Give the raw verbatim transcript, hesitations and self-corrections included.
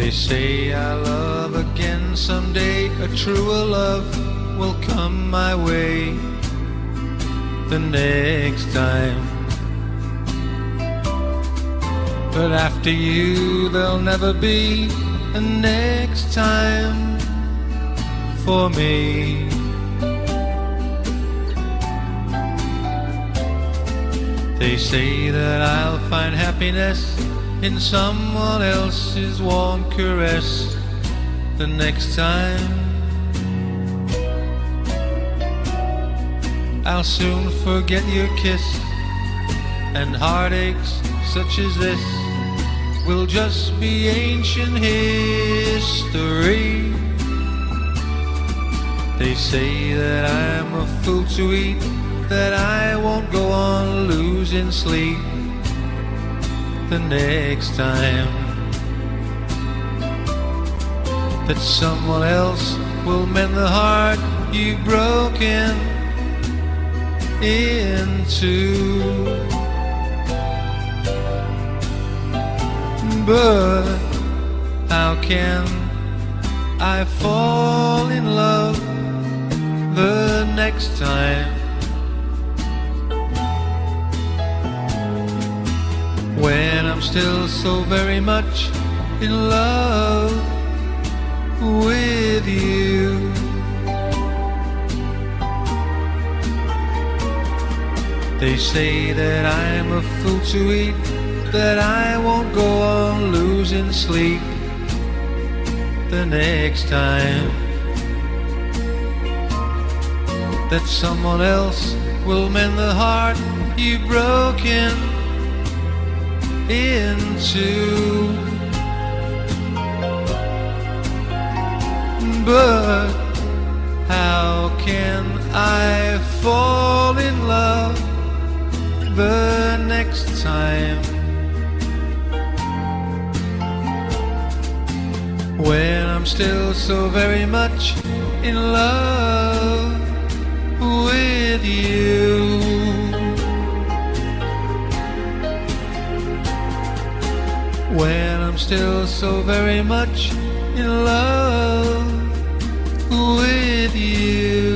They say I'll love again someday, a truer love will come my way the next time. But after you there'll never be a next time for me. They say that I'll find happiness in someone else's warm caress the next time. I'll soon forget your kiss, and heartaches such as this will just be ancient history. They say that I'm a fool to eat, that I won't go on losing sleep the next time, that someone else will mend the heart you've broken into. But how can I fall in love the next time when I'm still so very much in love with you? They say that I'm a fool to eat, that I won't go on losing sleep the next time, that someone else will mend the heart you've broken into. But how can I fall in love the next time when I'm still so very much in love with you? When I'm still so very much in love with you.